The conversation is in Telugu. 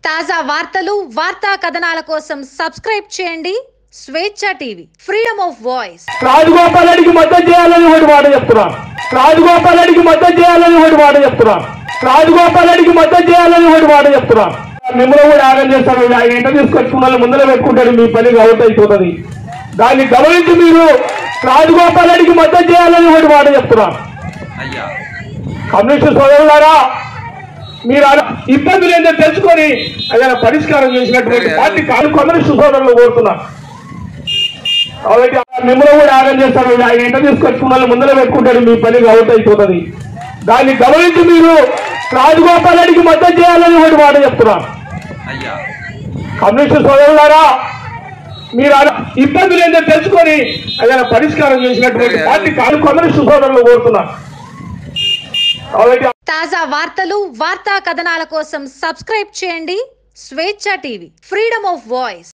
తాజా వార్తలు వార్తా కథనాల కోసం సబ్స్క్రైబ్ చేయండి Swecha TV freedom of voice. Rajagopal రెడ్డికి మద్దతు చేయాలని ఒకటి మాట చెప్తున్నా. రాజగోపాల్ రెడ్డికి మద్దతు చేయాలని ఒకటి మాట చెప్తున్నా. రాజగోపాల్ రెడ్డికి మద్దతు చేయాలని ఒకటి మాట చెప్తున్నా. మిమ్మల్ని కూడా ఆగం చేస్తాను. ఆయన ఎంట తీసుకొచ్చుకున్న ముందర పెట్టుకుంటాడు, మీ పని అవుట్ అయిపోతుంది. దాన్ని గమనించి మీరు రాజగోపాల్ రెడ్డికి మద్దతు చేయాలని ఒకటి మాట చెప్తున్నా. కమ్యూనిస్టు సోదరులారా, మీరు ఇబ్బందులు ఏంటో తెలుసుకొని ఏదైనా పరిష్కారం చేసినటువంటి పార్టీ కాదు కమ్యూనిస్టు సోదరులు కోరుతున్నా. కాబట్టి మిమ్మల్ని కూడా ఆగం చేస్తాను. ఆయన ఎంట తీసుకొచ్చుకున్న ముందర పెట్టుకుంటాడు, మీ పని అవుట్ అయిపోతుంది. దాన్ని గమనించి మీరు రాజగోపాల్ రెడ్డికి మద్దతు చేయాలని ఒకటి మాట చెప్తున్నా. కమ్యూనిస్టు సోదరులారా, మీరు ఇబ్బందులు ఏంటో తెలుసుకొని ఏదైనా పరిష్కారం చేసినటువంటి పార్టీ కాదు కమ్యూనిస్టు సోదరులు కోరుతున్నా. తాజా వార్తలు వార్తా కథనాల కోసం సబ్స్క్రైబ్ చేయండి Swecha TV freedom of voice.